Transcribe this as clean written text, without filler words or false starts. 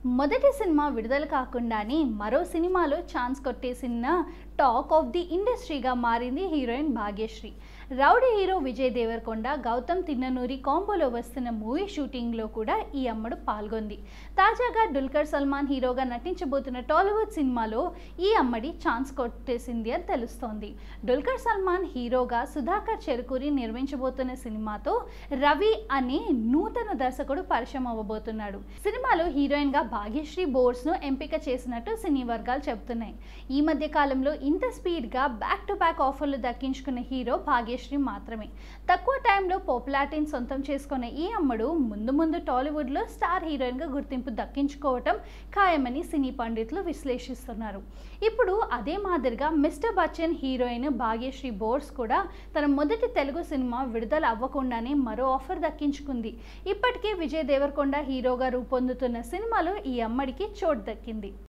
మొదటి సినిమా విడుదల కాకుండానే మరో సినిమాలో ఛాన్స్ కొట్టేసిన టాక్ ఆఫ్ ది ఇండస్ట్రీగా మారింది heroine Bhagyashri. Rowdy hero Vijay Deverakonda, Gautam Tinnanuri కాంబోలో వస్తున్న మూవీ షూటింగ్లో కూడా ఈ అమ్మడు పాల్గొంది. తాజాగా దుల్కర్ సల్మాన్ హీరోగా నటించబోతున్న టాలీవుడ్ సినిమాలో ఈ అమ్మడి ఛాన్స్ కొట్టేసింది అని తెలుస్తోంది. దుల్కర్ సల్మాన్ హీరోగా సుధాకర్ చెరుకూరి నిర్మించబోతున్న సినిమాతో రవి అనే నూతన దర్శకుడు పరిచయం అవ్వబోతున్నాడు. సినిమాలో హీరోయిన్ గా భాగ్యశ్రీ బోర్స్ ను ఎంపిక చేసినట్టు సినీ వర్గాలు చెబుతున్నాయి. ఈ మధ్య కాలంలో ఇంత స్పీడ్ గా బ్యాక్ టు బ్యాక్ ఆఫర్లు దక్కించుకున్న హీరో భాగ్యశ్రీ మాత్రమే. తక్కువ టైంలో పాపులారిటీని సొంతం చేసుకున్న ఈ అమ్మడు ముందు ముందు టాలీవుడ్ లో స్టార్ హీరోయిన్ గా గుర్తింపు దక్కించుకోవటం ఖాయమని సినీ పండితులు విశ్లేషిస్తున్నారు. ఇప్పుడు అదే మాదిరిగా మిస్టర్ బచ్చన్ హీరోయిన్ భాగ్యశ్రీ బోర్స్ కూడా తన మొదటి తెలుగు సినిమా విడుదల అవ్వకుండానే మరో ఆఫర్ దక్కించుకుంది. ఇప్పటికే విజయ్ దేవరకొండ హీరోగా రూపొందుతున్న సినిమాలో ఈ అమ్మడికి చోటు దక్కింది.